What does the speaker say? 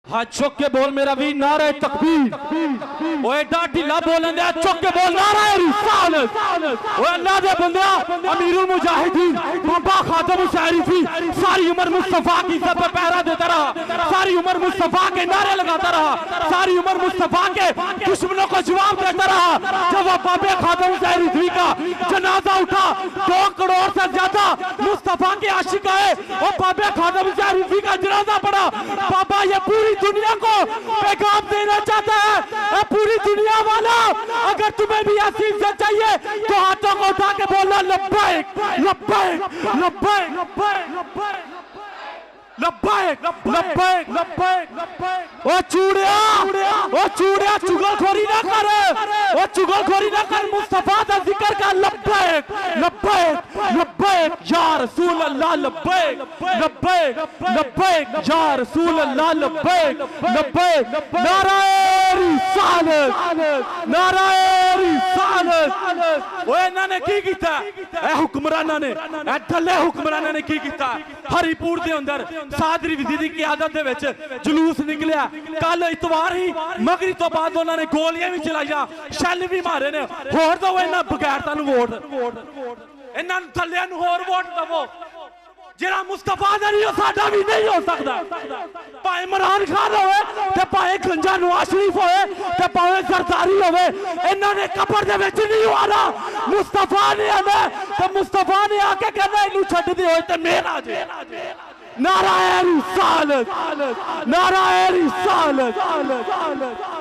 हाथ चुक के बोल मेरा वीर नारे तकबीर। ओए एडा ढिला बोलन दे चुक के बोल नारे रिसालत। ओए अल्लाह दे बंदे अमीरुल मुजाहिदीन बाबा खातम शरीफी सारी उम्र मुस्तफा की इज्जत पे पहरा देता रहा, सारी उम्र मुस्तफा के नारे लगाता रहा, सारी उम्र मुस्तफा के दुश्मनों को जवाब देता रहा। जब बाबे खातम शरीफी का जनाजा उठा 2 करोड़ से ज्यादा मुस्तफा के आशिक आए और बाबे खातम शरीफी का जनाजा पड़ा। बाबा ये पूरी दुनिया को पैगाम देना चाहता है। पूरी दुनिया वाला अगर तुम्हें भी ऐसी इज्जत चाहिए तो हाथों को उठा के बोलना लब्बैक लब्बैक लब्बैक लब्बैक लब्बैक लब्बैक लब्बैक लब्बैक। ओ चूड़िया चुगलखोरी ना कर, ओ चुगलखोरी ना कर, मुस्तफा का जिक्र कर। लब्बैक लब्बैक लब्बैक या रसूल अल्लाह लब्बैक लब्बैक लब्बैक या रसूल अल्लाह लब्बैक लब्बैक। नारे रिसालत नारे रिसालत। ओए इन्होंने की कीता? ए हुक्मराना ने, ए ढले हुक्मराना ने की कीता? हरिपुर दे अंदर सादरी विधि की क्यादत दे विच जुलूस निकलिया। कल इतवार ही मगरी तो बाद उन्होंने गोलियां भी चलाइया, शैल भी मारे ने। होर दो इन्हां बगैरतां नूं वोट, इन्हां थल्लियां नूं होर वोट दवो। जिहड़ा मुस्तफा दा नहीं हो साडा भी नहीं हो सकदा। भाए इमरान खान होवे ते भाए गंजा नवाज शरीफ होवे ते भावे जरदारी होवे, इन्हां ने कब्र दे विच नहीं आना। मुस्तफा ने आना ते मुस्तफा ने आके कहना इनू छड्ड दे होए ते मेरा जे। नारा रिसालत नारा रिसालत।